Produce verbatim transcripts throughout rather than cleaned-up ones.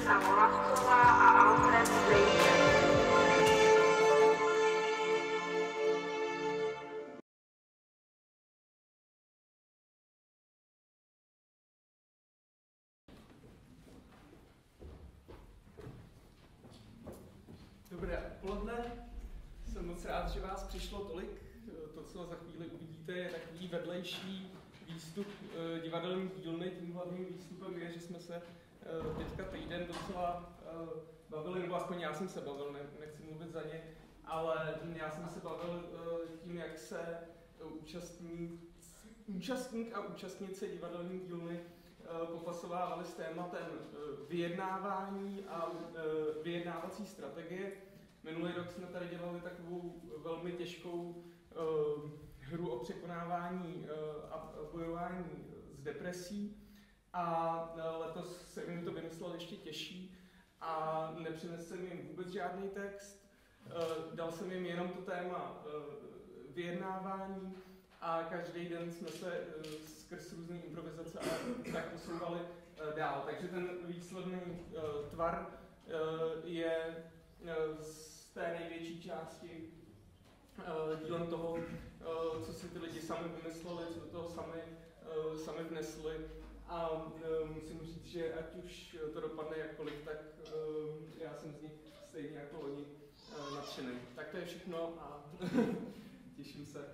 Teresa Molavková a Alfred Stejně. Dobré odpoledne, jsem moc rád, že vás přišlo tolik. To, co za chvíli uvidíte, je takový vedlejší výstup divadelní dílny. Tím hlavním výstupem je, že jsme se teďka týden docela bavili, nebo aspoň já jsem se bavil, ne, nechci mluvit za ně, ale já jsem se bavil tím, jak se účastník, účastník a účastnice divadelní dílny popasovávali s tématem vyjednávání a vyjednávací strategie. Minulý rok jsme tady dělali takovou velmi těžkou hru o překonávání a bojování s depresí a letos se mi to vymyslel ještě těžší a nepřinesl jsem jim vůbec žádný text. Dal jsem jim jenom to téma vyjednávání a každý den jsme se skrz různé improvizace a tak posouvali dál. Takže ten výsledný tvar je z té největší části dílem toho, co si ty lidi sami vymysleli, co do toho sami, sami vnesli. A musím říct, že ať už to dopadne jakkoliv, tak já jsem z nich stejně jako oni nadšený. Tak to je všechno a těším se.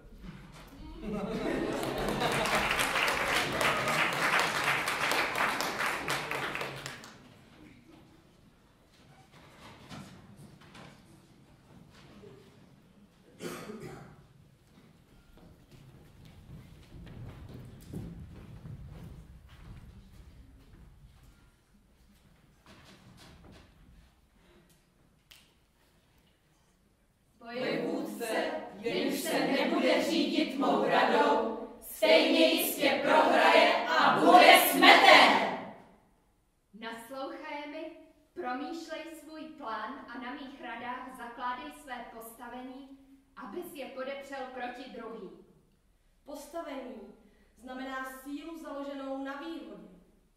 Vojevůdce, jenž se nebude řídit mou radou, stejně jistě prohraje a bude smeten. Naslouchaj mi, promýšlej svůj plán a na mých radách zakládej své postavení, abys je podepřel proti druhým. Postavení znamená sílu založenou na výhodě.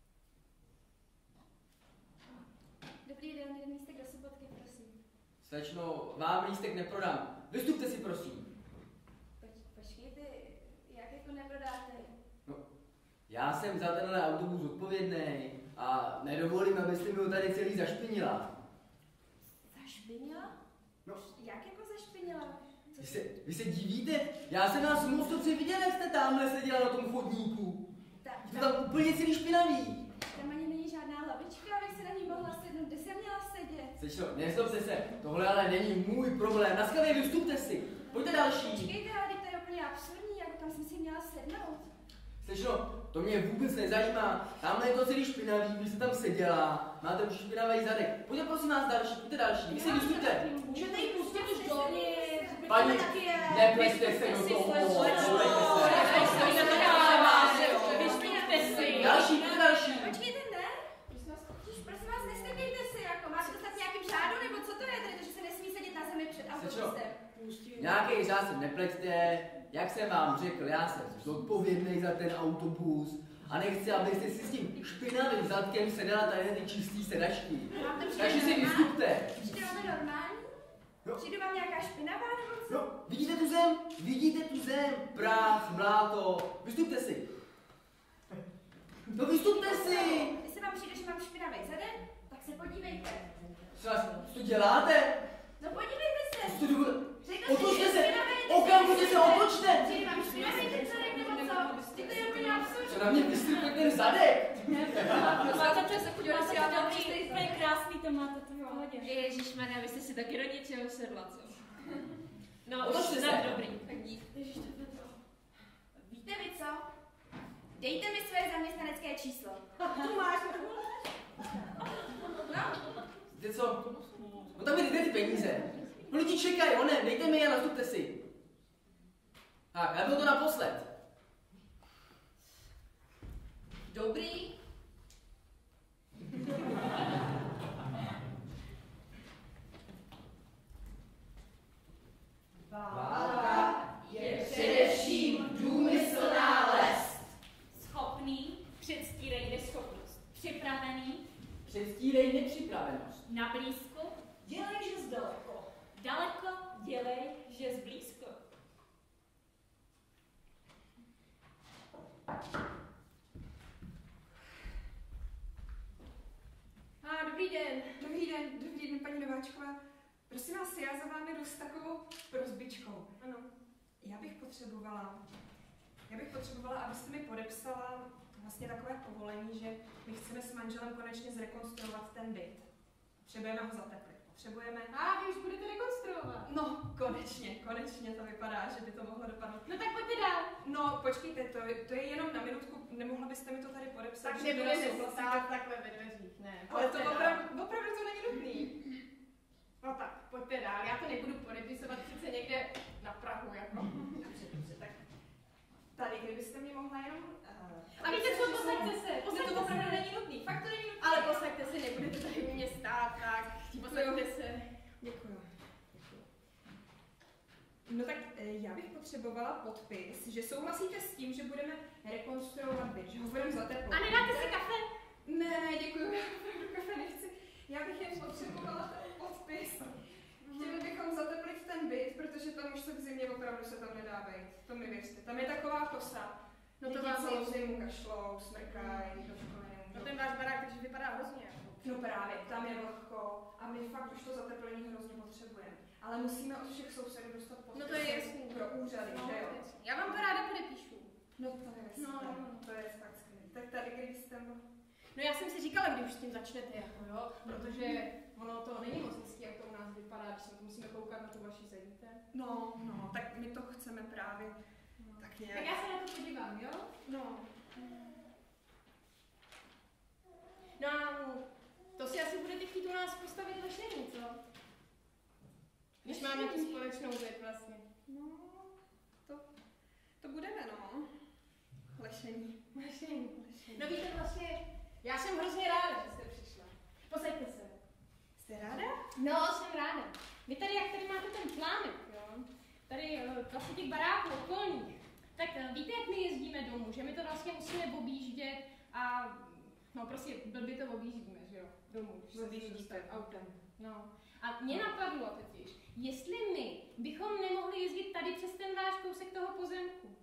Dobrý den, jeden lístek do Sobotky, prosím. Slečno, vám lístek neprodám. Vystupte si, prosím. Poč, počkejte, jak jako neprodáte? No, já jsem za tenhle autobus odpovědný a nedovolím, abyste mi ho tady celý zašpinila. Zašpinila? No. Jak jako zašpinila? Vy se, vy se divíte? Já jsem vás moc dobře viděl, jak jste tamhle seděla na tom chodníku. Ta, Jste tam úplně celý špinavý. Tam ani není žádná lavička, abych se na ní mohla sednout. Kde jsem měla sedět? Slečno, nezlobte se, tohle ale není můj problém. Naschledanou, vystupte si. Pojďte další. Počkejte, ale to je úplně absurdní, jako tam jsem si měla sednout. Slečno, to mě vůbec nezajímá. Tamhle je to celý špinavý, vy jste tam seděla, máte už špinavý zadek. Pojďte prosím vás další, pojďte další, vy si vystupte. Můžete jí pustit už dovnitř. Paní, nepleťte se do toho, nepleťte se. Další, pojďte další. Počkejte, ne? Prosím vás, prosím vás, nestrkejte si, jako máte dostat nějakým řádu, nebo co to je tady, to, že se nesmí sedět na zemi před autobusem? Nějaký řád se nepleťte, jak jsem vám řekl, já jsem zodpovědný za ten autobus a nechci, abyste si s tím špinavým zadkem seděla tady ty čistý sedačky. Takže si vystupte. Přijde vám to normální? No. Přijde vám nějaká špinavá nebo co? No, vidíte tu zem? Vidíte tu zem? Práh, bláto. Vystupte si. No vystupte si. Jestli vám přijde, že mám špinavý zadek, tak se podívejte. Co vás, co to děláte? No podívejte se. Co to děláte? Řekl Otočte jsi, že se. špinavý Okamžitě se otočte. Přijde vám špinavý ten zadek nebo co? Ty to je úplně absurdní. Co na mě vystrkuje ten zadek? Máte přes se podívat, si já to je krásný, to máte to v pohodě. Ježišmarja, vy jste si taky do něčeho sedla, co? No, Otočte už se. snad dobrý. Tak dík. Ježiš, to je to. Víte vy co? Dejte mi své zaměstnanecké číslo. Tu máš, tu No. Víte co? No tak mi dejte ty peníze. No lidi čekají, onem, dejte mi je a nastupte si. Tak, já byl to naposled. Dobrý. Válka je především důmyslná lest. Schopný předstírají neschopnost. Připravený Předstírej nepřipravenost. Na blízko dělej, že zdaleko. Daleko dělej, že zblízko. A dobrý den, dobrý den, dobrý den, paní Nováčková. Prosím vás, já za vámi jdu s takovou prosbičkou. Ano. Já bych potřebovala, já bych potřebovala, abyste mi podepsala vlastně takové povolení, že my chceme s manželem konečně zrekonstruovat ten byt. Potřebujeme ho zateplit. Potřebujeme... A vy už budete rekonstruovat. No, konečně, konečně to vypadá, že by to mohlo dopadnout. No tak pojďte dál. No, počkejte, to, to je jenom na minutku, nemohla byste mi to tady podepsat? Tak že teda nebudeme souhlasíte? stát takhle ve dveřích, ne. Ale to Pojďte dál. opravdu, opravdu to není nutný. No tak, pojďte dál, já to nebudu podepisovat přece někde na Prahu, jako. Dobře, dobře, tak tady, kdybyste mě mohla jenom... Uh, A víte co, posaďte se, Ne, posaďte to opravdu se. není nutný, fakt to není nutný. Ale posaďte se, nebudete tady u mě stát, tak posaďte se. Děkuju. Děkuju. No tak eh, já bych potřebovala podpis, že souhlasíte s tím, že budeme rekonstruovat byt, že ho budeme zateplovat. A nedáte si kafe? Ne, děkuju, já opravdu kafe nechci. Já bych jen potřebovala ten podpis. Chtěli bychom zateplit ten byt, protože tam už se v zimě opravdu se tam nedá být. To mi věřte. Tam je taková kosa. No to Děti vám celou věřím. zimu kašlou, smrkají, do školy nemůžou. No ten váš barák takže vypadá hrozně. No právě, tam je vlhko a my fakt už to zateplení hrozně potřebujeme. Ale musíme od všech sousedů dostat podpis. No to je jasný. Pro úřady, No, že jo? jasný. Já vám to ráda podepíšu. No to je No, super, no, no. to je fakt skvělé. Tak tady, kdybyste mo... No já jsem si říkala, když už s tím začnete, jako jo, protože ono to není moc hezký, jak to u nás vypadá, když se to musíme koukat na tu vaši sedíte. No, no, tak my to chceme právě No. tak nějak. Tak já se na to podívám, jo? No. No a to si asi budete chtít u nás postavit lešení, co? Když máme tu společnou věc vlastně. No, to, to budeme, no. Lešení. Lešení. No víte vlastně, já jsem hrozně ráda, že jste přišla. Posaďte se. Jste ráda? No, jsem ráda. Vy tady, jak tady máte ten plánek, jo? Tady uh, vlastně těch baráků okolních, tak uh, víte, jak my jezdíme domů, že my to vlastně musíme objíždět a no prostě blbě to objíždíme, že jo, domů, když se Objíždíte. autem. No. A mě napadlo totiž, jestli my bychom nemohli jezdit tady přes ten váš kousek toho pozemku.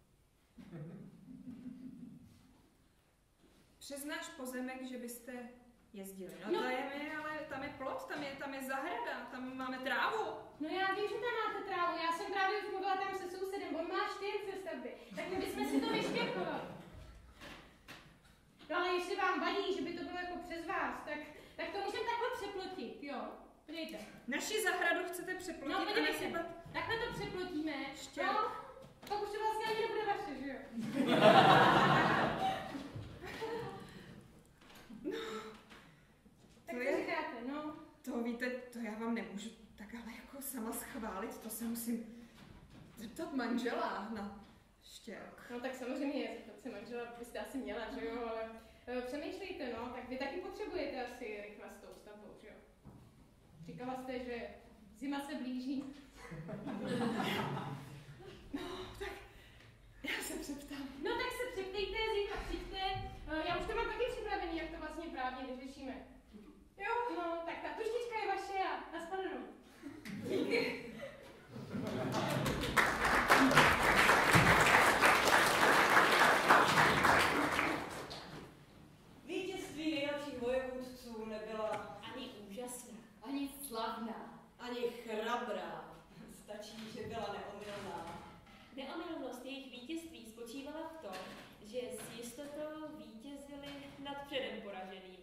Přes náš pozemek, že byste jezdili. No, No. to je my, ale tam je plot, tam je, tam je zahrada, tam máme trávu. No já vím, že tam máte trávu, já jsem právě už mluvila tam se sousedem, on má čtyři stavby, tak my bychom si to vyštěkovali. No ale jestli vám vadí, že by to bylo jako přes vás, tak, tak to můžeme takhle přeplotit, jo? Podívejte. Naši zahradu chcete přeplotit No a podívejte, nasypat... takhle to přeplotíme, Štěrk. no, pak už to vlastně ani nebude vaše, že jo? Tak To to je- říkáte, no. To víte, to já vám nemůžu tak ale jako sama schválit, to se musím zeptat manžela na štěrk. No tak samozřejmě, zeptat se manžela byste asi měla, že jo, ale e, přemýšlejte, no, tak vy taky potřebujete asi rychle s tou stavbou, že jo? Říkala jste, že zima se blíží. Já se přeptám. No tak se přeptejte, zítra přijďte, e, já už to mám taky připravený, jak to vlastně právně vyřešíme. Jo? No, tak ta tuštička je vaše a nashledanou. Díky. Vítězství nejlepších vojevůdců nebyla Ani úžasná. Ani slavná. ani chrabrá. Stačí, že byla neomylná. Neomylnost jejich vítězství spočívala v tom, že s jistotou vítězili nad předem poraženými.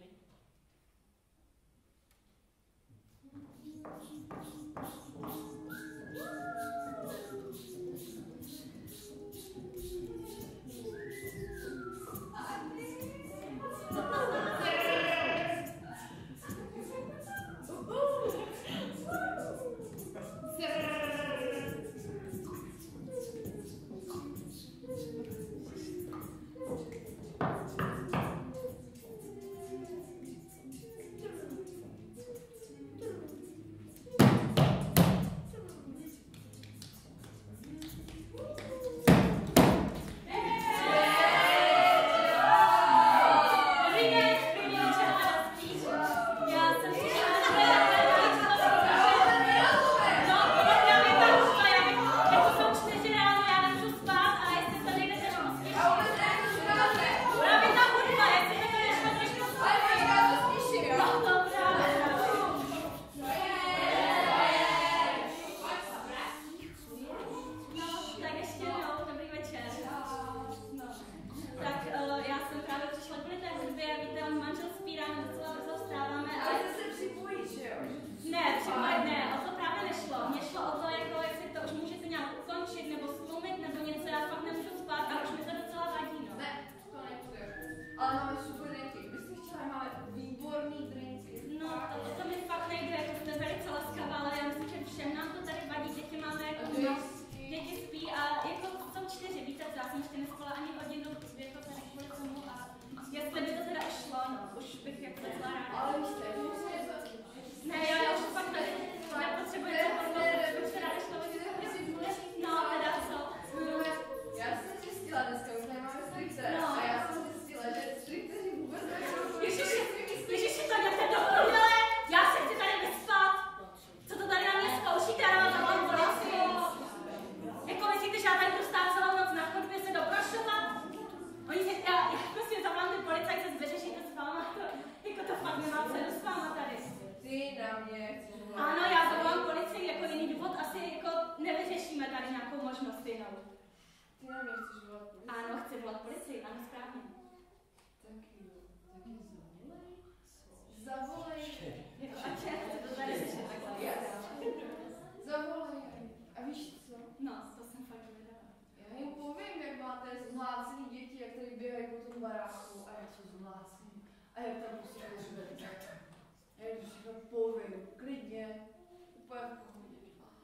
Ale máme super drinky. Vy jste chtěla, máme výborný drinky. No, to, to mi fakt nejde, to jste velice laskavá, ale já myslím, že všem nám to tady vadí, děti máme jako děti spí a jako jsou čtyři, víte co, já jsem ještě nespala ani hodinu, jako tady kvůli tomu a jestli by to teda šlo, no, už bych jako byla ráda. Ale víš, že musím něco... Ne, já, já už fakt nepotřebuji něco pomoct, už se ráda šlo. No, teda co? Já jsem zjistila dneska, už nemáme strikter. A já jsem zjistila, že strikteři vůbec nejsou... Ježiši, ježiši, to jdete do prdele, já se chci tady vyspat. Co to tady na mě zkoušíte, já mám takovou policii. Jako myslíte, že já tady budu stát celou noc na chodbě se doprošovat? Oni se, já, já prostě zavolám ty policajce, vyřešit to s váma, to, jako to fakt nemá cenu s váma tady. Ty na mě chceš volat. Ano, já zavolám policii, jako jiný důvod asi jako nevyřešíme tady nějakou možnost jinou. Ty na mě chceš volat policii? Ano, chci volat policii, ano, správně. Tak jo, tak ji zavolej. Zavolej. Jako, a če, chci to tady řešit takhle. Zavolej. A víš co? No, to jsem fakt vydala. Já jim povím, jak máte zmlácený děti, jak tady běhají po tom baráku a jak jsou zmlácený. A jak tam prostě řvete. Já jim všechno povím, klidně, úplně v pohodě.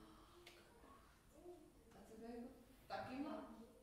A tebe jako taky má.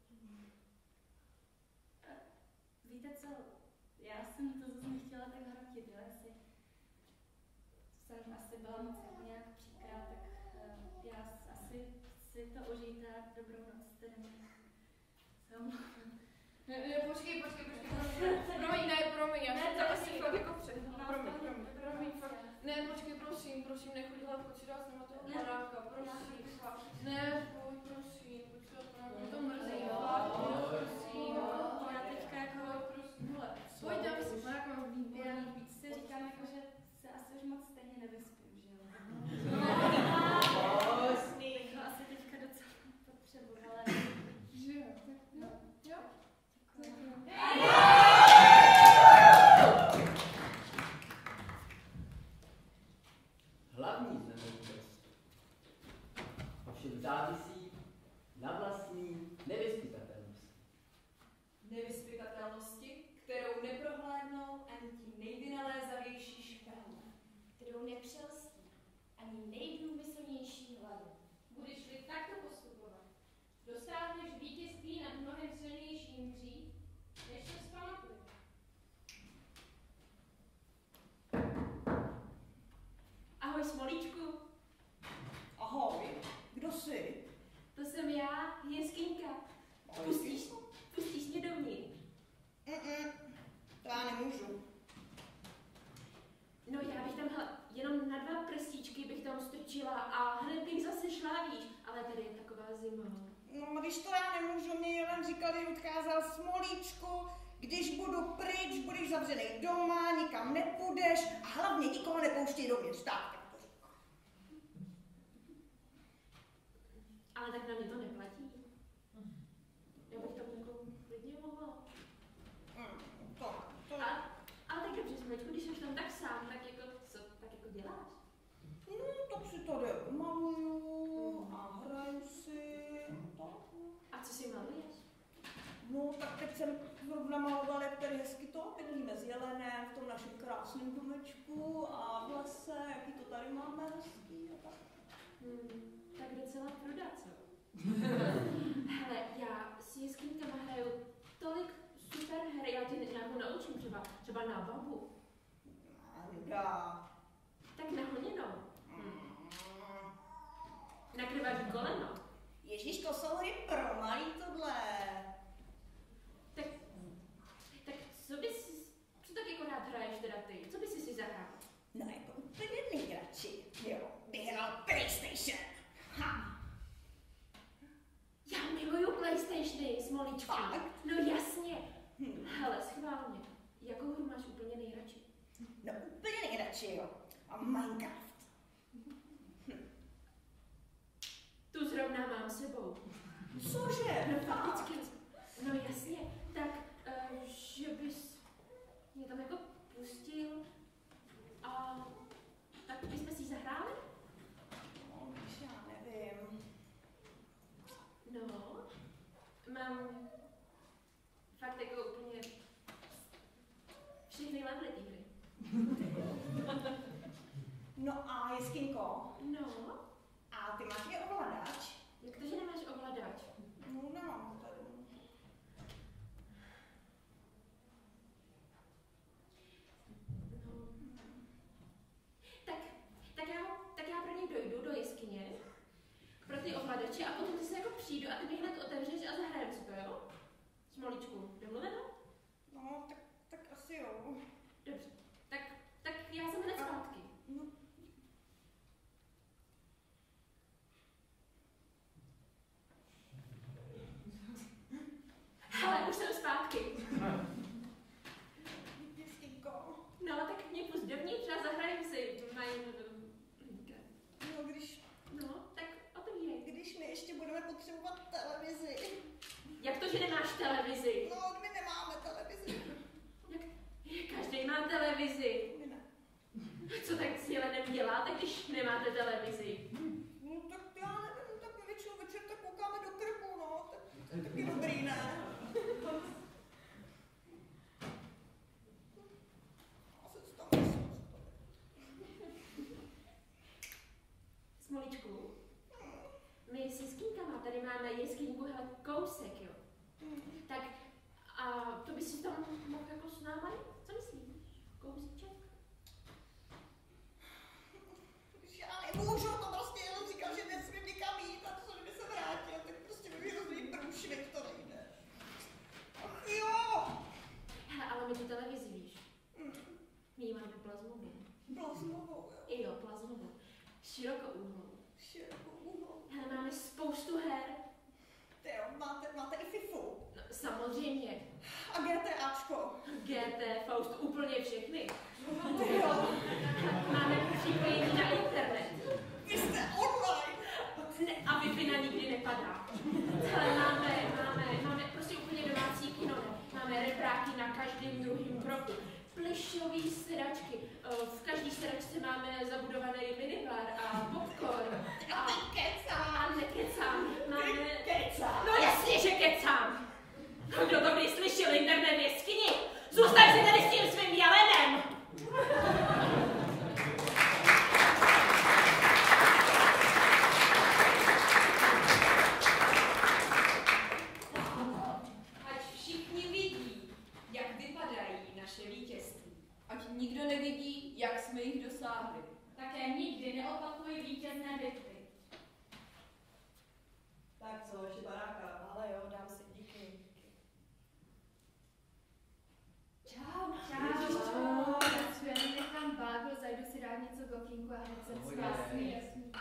Víte co, já jsem to zase nechtěla tak hrotit, jo, jestli jsem asi byla moc jako nějak příkrá, tak uh, já asi si to užijte a dobrou noc, tedy se omlouvám. Ne, ne, počkej, počkej, počkej, počkej. Promiň, ne, promiň, já jsem to asi fakt jako před. Promiň, promiň, promiň, fakt. Ne, počkej, prosím, prosím, nechoď hlavou, počítá jsem na toho baráka, prosím, fakt. Ne, pojď, prosím, počítá jsem na toho, to mrzí, fakt, prosím. Já teďka jako, prosím, hele, pojď, dáme si baráka, mám výborný. víc si říkám jako, že se asi už moc stejně nevyspím, že jo? Bych ho asi teďka docela potřebovala. Že jo, tak jo, jo. Hlavní nemoudrost ovšem závisí na vlastní nevyzpytatelnosti. Nevyzpytatelnosti, kterou neprohlédnou ani ti nejvynalézavější špehly. Kterou nepřelstí ani nejprůmyslnější hlavy. Budeš-li takto postupovat, dosáhneš vítězství nad mnohem silnějším dřív, než se zpamatuje. Ahoj, Smolíčku. Ahoj, kdo jsi? To jsem já, Jeskyňka. Pustíš, pustíš mě dovnitř? Mm-mm, to já nemůžu. No já bych tam jenom na dva prstíčky bych tam strčila a hned bych zase šla, víš, ale tady je taková zima. No, když to já nemůžu, mě Jelen říkal, že odkázal Smolíčku, když budu pryč, budeš zavřený doma, nikam nepůjdeš a hlavně nikoho nepouštěj dovnitř, tak, tak to říkal. Ale tak na mě to neplatí. Já bych tam jako klidně mohla. Mm, to, to... A, ale tak dobře, Smolíčku, když jsi tam tak sám, tak jako, co, tak jako děláš? No, tak si tady maluju a hraju si. A co si maluješ? No, tak teď jsem zrovna malovala, jak tady hezky to, bydlíme s Jelenem v tom našem krásném domečku a v lese, jaký to tady máme hezký a tak. Hmm, tak docela pruda, co? Hele, já s Jeskyňkama hraju tolik super her, já tě nějakou naučím, třeba, třeba na babu. Anda. Tak na honěnou. Hmm. Na krvavý koleno. Ježíš, to jsou hry pro malý tohle. Tak, tak co bys, co tak jako rád hraješ teda ty? Co bys si zahrál? No jako úplně nejradši, jo, bych hrál PlayStation. Ha. Já miluju PlayStationy, Smolíčku. Fakt? No jasně. Hm. Hele, schválně. Jakou hru máš úplně nejradši? No úplně nejradši, jo. A Minecraft. Tu zrovna mám sebou. Cože? No fakticky. No jasně. Tak, uh, že bys mě tam jako pustil a tak bychom si zahráli? No, když já nevím. No, mám fakt jako úplně téhle hry. No a jeskyňko? No? A ty máš je ovladač? Jak to, že nemáš ovladač? No nemám tady. No. Tak, tak já, tak já pro něj dojdu do jeskyně, pro ty ovladače a potom ty se jako přijdu a ty mi hned otevřeš a zahrajeme si to, jo? Smolíčku, domluveno? No, tak, tak asi jo. Dobře, tak, tak já jsem hned zpátky. No. Ale už jsem zpátky. Jeskyňko. No, tak mě pust dovnitř a zahrajeme si. Mají... No, když, No, tak otevírej. když my ještě budeme potřebovat televizi. Jak to, že nemáš televizi? No, my nemáme televizi. Jak, každý má televizi. My ne. Co tak s Jelenem děláte, když nemáte televizi? No, tak já nevím, tak my většinou večer tak koukáme do krbu, no. Tak, to je taky dobrý, ne? Smolíčku, my s jeskynkama tady máme jeskyňku, hele, kousek, jo. Tak a to by si tam mohl jako s náma jít? Co myslíš? Kousíček? Já nemůžu, to prostě jenom říkal, že nesmím nikam jít a co kdyby se vrátil, tak prostě by mi hrozný průšvih, to nejde. Ach jo! Hele, ale my tu televizi víš. My ji máme plazmovou. Plazmovou, jo. Jo, plazmovou. Širokoúhlou. Širokoúhlou. Hele, máme spoustu her. Tyjo, máte, máte i FIFU. No, samozřejmě. A GTAčko. G T, Faust, úplně všechny. Tyjo. Máme připojení na internet. Vy jste online. Ne, a Wi-Fi na nikdy nepadá. Ale máme, máme, máme prostě úplně domácí kino. Máme repráky na každém druhém kroku. Plišový sedačky. V každý sedačce máme zabudovaný minibar a popcorn. A, a nekecám. Máme... Kecám. No jasně, že kecám. Kdo to kdy slyšel, internet v jeskyni? Zůstaň si tady s tím svým Jelenem. Ať všichni vidí, jak vypadají naše vítězství. Ať nikdo nevidí, jak jsme jich dosáhli. Také nikdy neopakuj vítězné bitvy. Tak co, ještě baráka, ale jo, dám si díky. Čau, čau. Čau. Pracujeme, nechám bágl, zajdu si dát něco k okýnku a hned jsem s Jasný, jasný.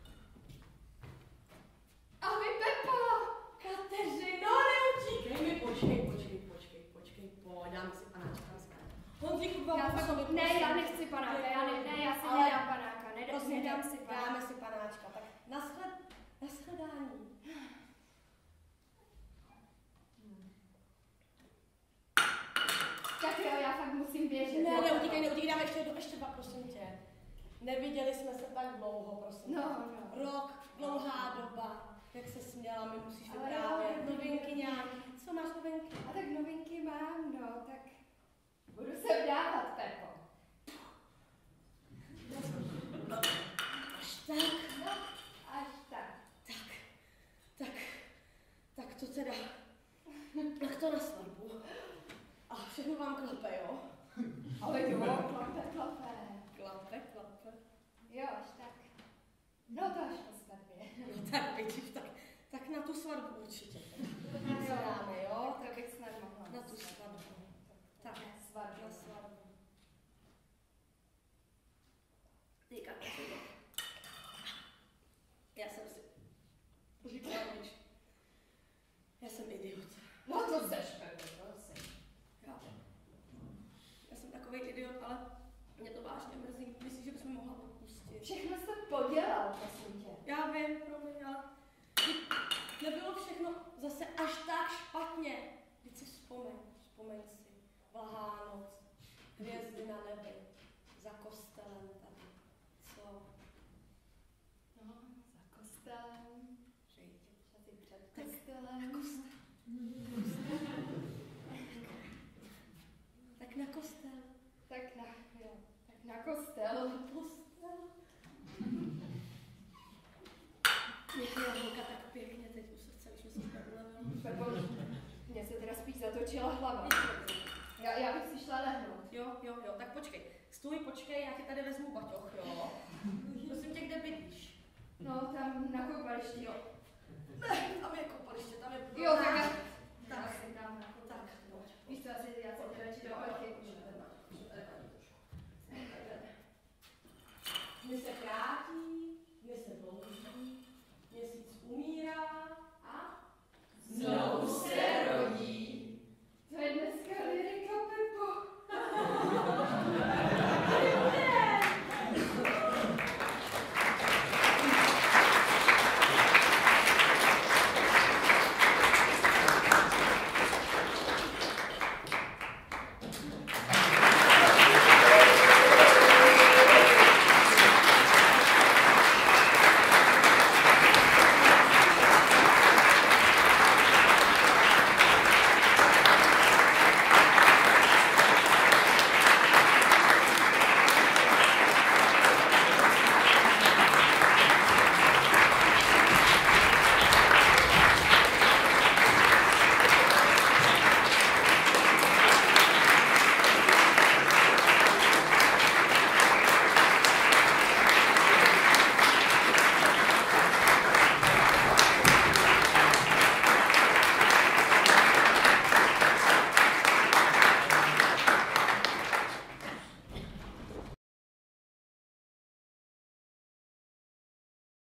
Ahoj, Pepo! Kateřino, neutíkej mi, počkej, počkej, počkej, počkej, pojď, dám si panáčka z Honzíku, dva Já buchsovi, fakt- Ne, já nechci panáka, já, ne, ne, já si Ale- nedám panáka, nedám, Prosím, nedám si panáka. dáme si panáčka, tak nasled, nashledání. Tak jo, já fakt musím běžet. Ne, jo. neutíkej, neutíkej, dáme ještě, ještě dva, prosím tě. Neviděli jsme se tak dlouho, prosím. No, tě. no. Rok, dlouhá doba, jak se směla, mi musíš Ale vyprávět. jo, Novinky nějaký, co máš novinky? A tak novinky mám, no, tak budu se vdávat, Pepo. No, až tak. No, až tak. Tak, tak to teda, tak to na svatbu. A všechno vám klape, jo? Ale jo, klape, klape. Klape, klape. Jo, až tak. No to až po svatbě. No tak vidíš, tak, tak na tu svatbu určitě. Tak Se dáme, jo? Tak to bych snad mohla. Na tu svatbu. Tak, Na svatbu. na svatbu. Týka, já jsem si říkala, víš, já jsem idiot. No to seš, Pepo, to seš. Já, já jsem takový idiot, ale mě to vážně mrzí. Myslím, že bychom mohla odpustit. Všechno jsi podělal, prosím tě. Já vím, promiň, ale nebylo všechno zase až tak špatně. Vždyť si vzpomeň, vzpomeň si. Vlahá noc, hvězdy na nebi, za kostelem tady. Co? No, za kostelem. Řejtě. Asi před kostelem. Tak na kostel. Na kostel. Postel. Mě je holka tak pěkně teď u srdce, když mi se ulevilo. Pepo, mně se teda spíš zatočila hlava. Já, já bych si šla lehnout. Jo, jo, jo, tak počkej. Stůj, počkej, já ti tady vezmu baťoch, jo? Prosím tě, kde bydlíš? No, tam na koupališti. Jo. Ne, tam je koupaliště, tam je... Jo, tak já... Tak, si dám na tak, no. Víš co, asi já se radši do orky.